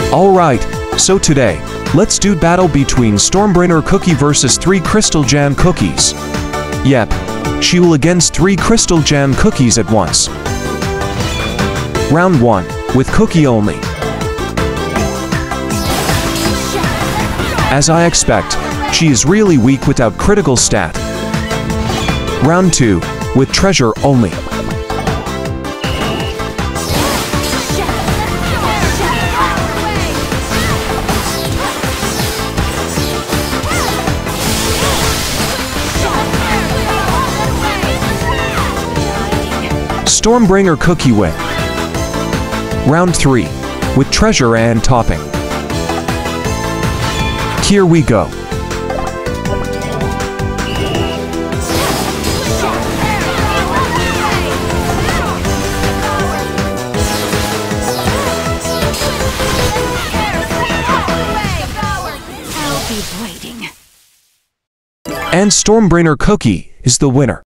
Alright, so today, let's do battle between Stormbringer cookie versus 3 Crystal Jam cookies. Yep, she will against 3 Crystal Jam cookies at once. Round 1, with cookie only. As I expect, she is really weak without critical stat. Round 2, with treasure only. Stormbringer cookie win. Round 3, with treasure and topping. Here we go. I'll be waiting. And Stormbringer cookie is the winner.